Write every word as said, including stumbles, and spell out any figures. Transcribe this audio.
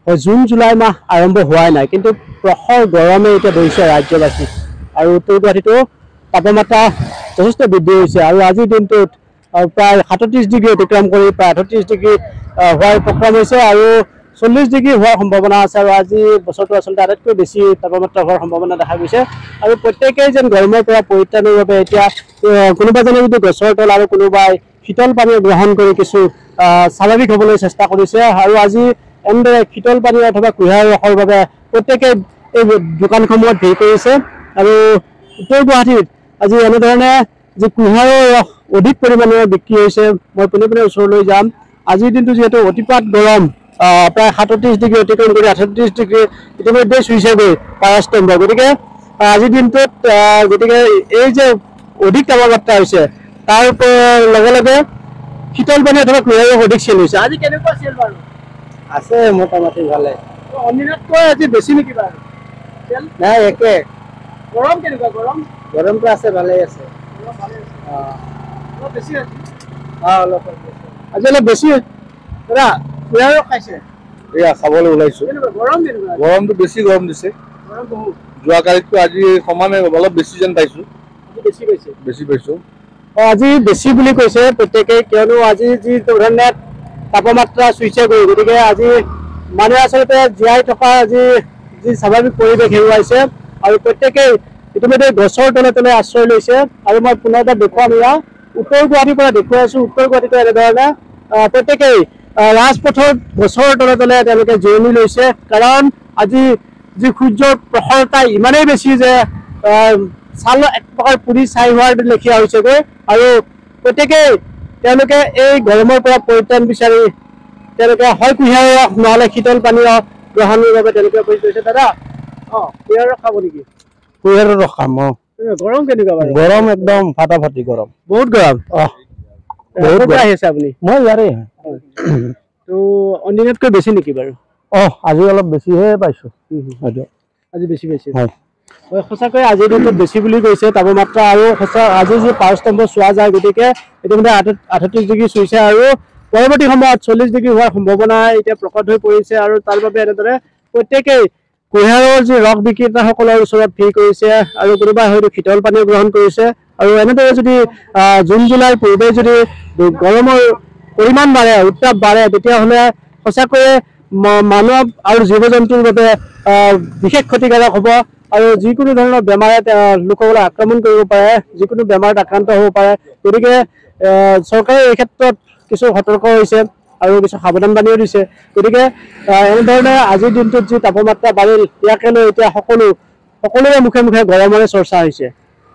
June July মাহ আৰম্ভ হোৱাই নাই, কিন্তু প্ৰখৰ গৰমে এতিয়া ধৰিছে ৰাজ্যবাসীক। আৰু উত্তৰ গুৱাহাটীতো তাপমাত্ৰা যথেষ্ট বৃদ্ধি হৈছে আৰু আজিৰ দিনটোত প্ৰায় সাতত্ৰিছ ডিগ্ৰী অতিক্ৰম কৰি প্ৰায় আঠত্ৰিছ ডিগ্ৰী হোৱাৰ উপক্ৰম হৈছে আৰু চল্লিছ ডিগ্ৰী হোৱাৰ সম্ভাৱনা আছে। আৰু আজি বছৰটো আচলতে আটাইতকৈ বেছি তাপমাত্ৰা হোৱাৰ সম্ভাৱনা দেখা গৈছে। আৰু প্ৰত্যেকেই যেন গৰমৰ পৰা পৰিত্ৰাণৰ বাবে এতিয়া কোনোবা জনে যদি গছৰ তল আৰু কোনোবাই শীতল পানী গ্ৰহণ কৰি কিছু স্বাভাৱিক হ'বলৈ চেষ্টা কৰিছে। আৰু আজি এনেদৰে শীতল পানী অথবা কুঁহিয়াৰ ৰসৰ বাবে প্ৰত্যেকে এই দোকানসমূহত ভিৰ কৰিছে। আৰু উত্তৰ গুৱাহাটীত আজি এনেধৰণে যি কুঁহিয়াৰৰ ৰস অধিক পৰিমাণেৰে বিক্ৰী হৈছে। মই পোনে পোনে ওচৰলৈ যাম। আজিৰ দিনটো যিহেতু অতিপাত গৰম, প্ৰায় সাতত্ৰিছ ডিগ্ৰী অতিক্ৰম কৰি আঠত্ৰিছ ডিগ্ৰী ইতিমধ্যে চুইছেগৈ পাৰাস্তম্ভ। গতিকে আজিৰ দিনটোত গতিকে এই যে অধিক তাপমাত্ৰা হৈছে তাৰ লগে লগে শীতল পানী অথবা কুঁহিয়াৰ ৰস অধিক চেল হৈছে। আজি কেনেকুৱা চেল বাৰু? আছে মোটামুটি ভালে। অন্যতকৈ আজি বেছি নেকি বাৰু চেল? নাই, একে। গৰম কেনেকুৱা? গৰম গৰমটো আছে, ভালেই আছে। অলপ বেছি আছে। অঁ, অলপ আজি অলপ বেছি। দাদা কুঁহিয়াৰ ৰস খাইছে? এয়া খাবলৈ ওলাইছো। গৰম কেনেকুৱা? গৰমটো বেছি গৰম দিছে। গৰম বহুত। যোৱাকালিতকৈ আজি সমানে অলপ বেছি যেন পাইছো। বেছি পাইছে? বেছি পাইছো। আজি বেছি বুলি কৈছে প্ৰত্যেকে, কিয়নো আজি যি ধৰণে তাপমাত্ৰা চুইছে গৈ, গতিকে আজি মানুহে আচলতে জীয়াই থকা আজি যি স্বাভাৱিক পৰিৱেশ হেৰুৱাইছে। আৰু প্ৰত্যেকেই ইতিমধ্যে গছৰ তলে তলে আশ্ৰয় লৈছে। আৰু মই পুনৰ এবাৰ দেখুৱাম, এয়া উত্তৰ গুৱাহাটীৰ পৰা দেখুৱাই আছো। উত্তৰ গুৱাহাটীতো এনেধৰণে প্ৰত্যেকেই ৰাজপথত গছৰ তলে তলে তেওঁলোকে জিৰণি লৈছে। কাৰণ আজি যি সূৰ্যৰ প্ৰখৰতা ইমানেই বেছি যে ছাল এক প্ৰকাৰ পুৰি ছাই হোৱাৰ লেখীয়া হৈছেগৈ। আৰু প্ৰত্যেকেই তেওঁলোকে এই গৰমৰ পৰা পৰিত্ৰাণ বিচাৰি তেওঁলোকে হয় কুঁহিয়াৰ ৰস নহ'লে শীতল পানীয় গ্ৰহণৰ বাবে তেওঁলোকে কৰি থৈছে। দাদা অঁ, কুঁহিয়াৰ ৰস খাব নেকি? কুঁহিয়াৰৰ ৰস খাম। অঁ, গৰম কেনেকুৱা বাৰু? গৰম একদম ফাটাফাটি গৰম, বহুত গৰম। অঁ, বহুত ক'ৰ আহি আছে আপুনি? মই ইয়াৰে। তো অন্যদিনতকৈ বেছি নেকি বাৰু? অঁ, আজি অলপ বেছিহে পাইছো। আজি বেছি পাইছে? হয়, সঁচাকৈ আজিৰ দিনটোত বেছি বুলি কৈছে তাপমাত্ৰা। আৰু সঁচা আজি যি পাৰস্তম্ভ চোৱা যায়, গতিকে ইতিমধ্যে আঠত্ৰিছ ডিগ্ৰী চুইছে আৰু পৰৱৰ্তী সময়ত চল্লিছ ডিগ্ৰী হোৱাৰ সম্ভাৱনা এতিয়া প্ৰকট হৈ পৰিছে। আৰু তাৰ বাবে এনেদৰে প্ৰত্যেকেই কুঁহিয়াৰৰ যি ৰস বিক্ৰেতাসকলৰ ওচৰত ভিৰ কৰিছে আৰু কোনোবাই হয়তো শীতল পানীও গ্ৰহণ কৰিছে। আৰু এনেদৰে যদি জুন জুলাইৰ পূৰ্বে যদি গৰমৰ পৰিমাণ বাঢ়ে, উত্তাপ বাঢ়ে, তেতিয়াহ'লে সঁচাকৈয়ে মানৱ আৰু জীৱ জন্তুৰ বাবে বিশেষ ক্ষতিকাৰক হ'ব। আৰু যিকোনো ধৰণৰ বেমাৰে লোকসকলক আক্ৰমণ কৰিব পাৰে, যিকোনো বেমাৰত আক্ৰান্ত হ'ব পাৰে। গতিকে চৰকাৰে এই ক্ষেত্ৰত কিছু সতৰ্ক হৈছে আৰু কিছু সাৱধানবাণীও দিছে। গতিকে এনেধৰণে আজিৰ দিনটোত যি তাপমাত্ৰা বাঢ়িল, ইয়াকে লৈ এতিয়া সকলো সকলোৰে মুখে মুখে গৰমৰে চৰ্চা হৈছে।